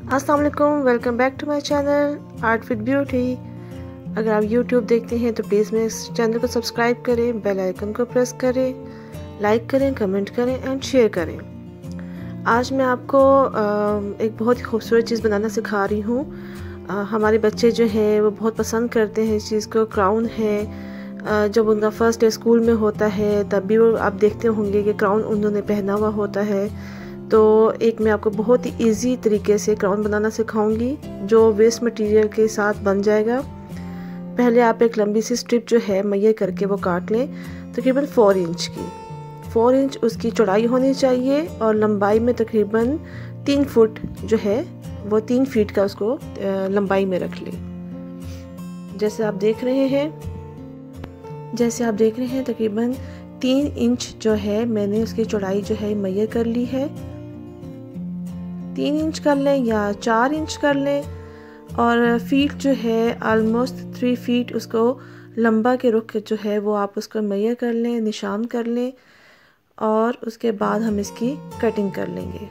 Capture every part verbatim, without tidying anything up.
अस्सलाम वालेकुम, welcome back to my channel art with beauty. अगर आप यूट्यूब देखते हैं तो प्लीज़ मेरे चैनल को सब्सक्राइब करें, बेल आइकन को प्रेस करें, लाइक करें, कमेंट करें एंड शेयर करें। आज मैं आपको एक बहुत ही खूबसूरत चीज़ बनाना सिखा रही हूँ। हमारे बच्चे जो हैं वो बहुत पसंद करते हैं इस चीज़ को। क्राउन है, जब उनका फर्स्ट डे स्कूल में होता है तब भी वो आप देखते होंगे कि क्राउन उन्होंने पहना हुआ होता है। तो एक मैं आपको बहुत ही इजी तरीके से क्राउन बनाना सिखाऊंगी जो वेस्ट मटेरियल के साथ बन जाएगा। पहले आप एक लंबी सी स्ट्रिप जो है मैयर करके वो काट लें, तकरीबन फोर इंच की। फोर इंच उसकी चौड़ाई होनी चाहिए और लंबाई में तकरीबन तीन फुट जो है वो तीन फीट का उसको लंबाई में रख लें। जैसे आप देख रहे हैं जैसे आप देख रहे हैं तकरीबन तीन इंच जो है मैंने उसकी चौड़ाई जो है मैयर कर ली है। तीन इंच कर लें या चार इंच कर लें और फीट जो है ऑलमोस्ट थ्री फीट उसको लंबा के रुख जो है वो आप उसको मैयर कर लें, निशान कर लें और उसके बाद हम इसकी कटिंग कर लेंगे।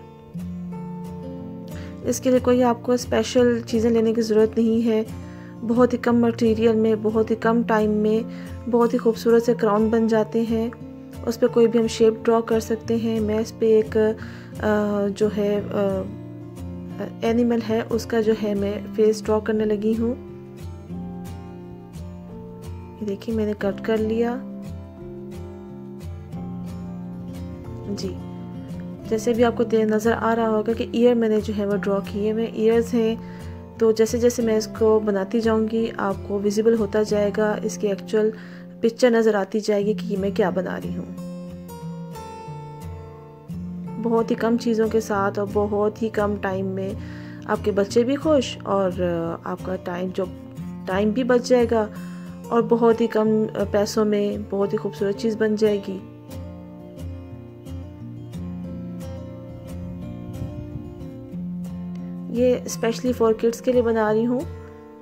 इसके लिए कोई आपको स्पेशल चीज़ें लेने की ज़रूरत नहीं है। बहुत ही कम मटेरियल में, बहुत ही कम टाइम में बहुत ही खूबसूरत से क्राउन बन जाते हैं। उस पर कोई भी हम शेप ड्रॉ कर सकते हैं। मैं इस पर एक आ, जो है एनिमल है उसका जो है मैं फेस ड्रॉ करने लगी हूँ। ये देखिए मैंने कट कर लिया जी। जैसे भी आपको नज़र आ रहा होगा कि ईयर मैंने जो है वो ड्रॉ किए हुए ईयर्स हैं। तो जैसे जैसे मैं इसको बनाती जाऊंगी आपको विजिबल होता जाएगा, इसकी एक्चुअल पिक्चर नज़र आती जाएगी कि मैं क्या बना रही हूँ। बहुत ही कम चीज़ों के साथ और बहुत ही कम टाइम में आपके बच्चे भी खुश और आपका टाइम जो टाइम भी बच जाएगा और बहुत ही कम पैसों में बहुत ही खूबसूरत चीज़ बन जाएगी। ये स्पेशली फॉर किड्स के लिए बना रही हूँ।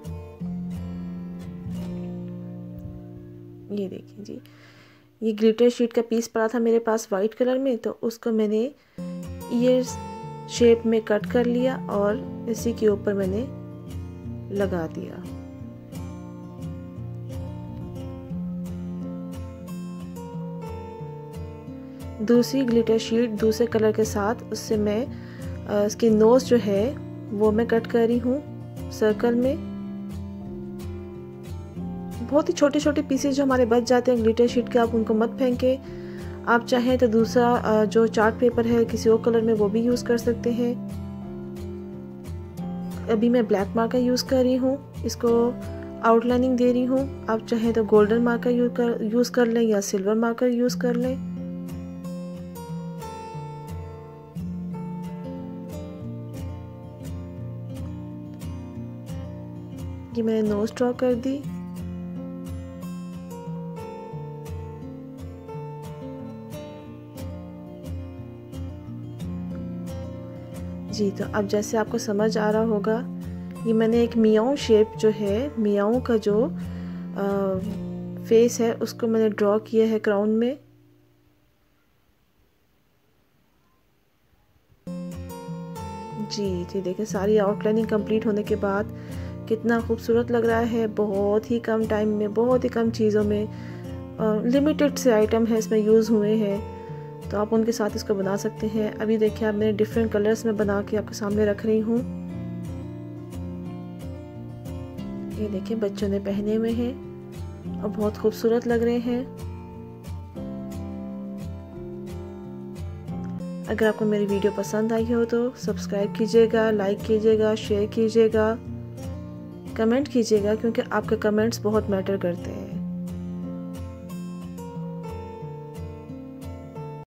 ये देखिए जी, ये ग्लिटर शीट का पीस पड़ा था मेरे पास वाइट कलर में, तो उसको मैंने ईयर्स शेप में कट कर लिया और इसी के ऊपर मैंने लगा दिया। दूसरी ग्लिटर शीट दूसरे कलर के साथ उससे मैं इसकी नोज जो है वो मैं कट कर रही हूँ सर्कल में। बहुत ही छोटे छोटे पीसेस जो हमारे बच जाते हैं ग्लिटर शीट के, आप उनको मत फेंके। आप चाहें तो दूसरा जो चार्ट पेपर है किसी और कलर में वो भी यूज़ कर सकते हैं। अभी मैं ब्लैक मार्कर यूज़ कर रही हूँ, इसको आउटलाइनिंग दे रही हूँ। आप चाहें तो गोल्डन मार्कर यूज कर यूज़ कर लें या सिल्वर मार्कर यूज़ कर लें। ये मैंने नोज ड्रॉ कर दी। जी, तो अब जैसे आपको समझ आ रहा होगा ये मैंने एक मियाओ शेप जो है, मियाओ का जो आ, फेस है उसको मैंने ड्रॉ किया है क्राउन में। जी जी देखिए सारी आउटलाइनिंग कंप्लीट होने के बाद कितना खूबसूरत लग रहा है। बहुत ही कम टाइम में, बहुत ही कम चीज़ों में, लिमिटेड से आइटम है इसमें यूज़ हुए हैं, तो आप उनके साथ इसको बना सकते हैं। अभी देखिए आप मैंने डिफरेंट कलर्स में बना के आपके सामने रख रही हूँ। ये देखिए बच्चों ने पहने हुए हैं और बहुत खूबसूरत लग रहे हैं। अगर आपको मेरी वीडियो पसंद आई हो तो सब्सक्राइब कीजिएगा, लाइक कीजिएगा, शेयर कीजिएगा, कमेंट कीजिएगा, क्योंकि आपके कमेंट्स बहुत मैटर करते हैं।